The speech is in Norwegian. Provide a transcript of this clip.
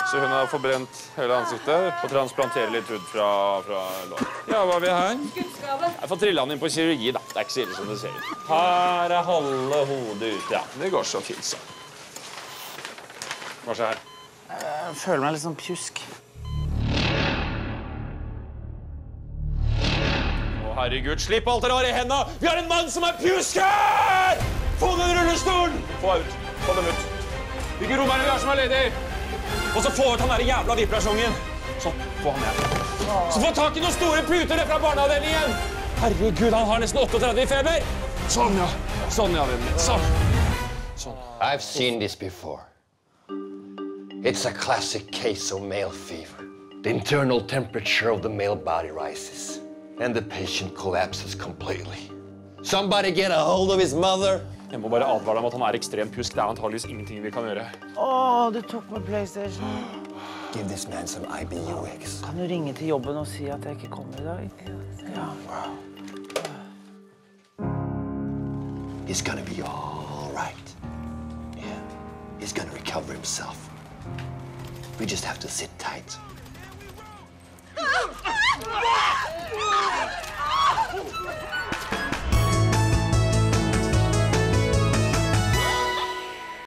Så hun har forbrent hele ansiktet og transplanterer litt ut fra lår. Ja, hva har vi her? Jeg får trille han inn på kirurgi, da. Det er ikke så ille som det ser ut. Her er halve hodet ut, ja. Det går så fint, så. Hva skjer her? Jeg føler meg litt sånn pjusk. Å, herregud, slipp alt dere har i hendene! Vi har en mann som er pjusk her! Få den rullestolen! Få ut. Få dem ut. Hvilke rom er det vi har som er ledig? Og så få ut han der jævla vibrasjongen. Sånn, få han ned. Så få tak i noen store puter fra barneavdelingen. Herregud, han har nesten 38 i feber. Sånn, ja. Sånn, ja, vennen min. Sånn. Sånn. I've seen this before. It's a classic case of male fever. The internal temperature of the male body rises, and the patient collapses completely. Somebody get a hold of his mother. Jeg må bare advare deg om at han er ekstremt pjusk. Det er antageligvis ingenting vi kan gjøre. Åh, du tok med PlayStation. Give this man some IBUX. Kan du ringe til jobben og si at jeg ikke kommer i dag? Ja. He's gonna be all right. Yeah, he's gonna recover himself. We just have to sit tight.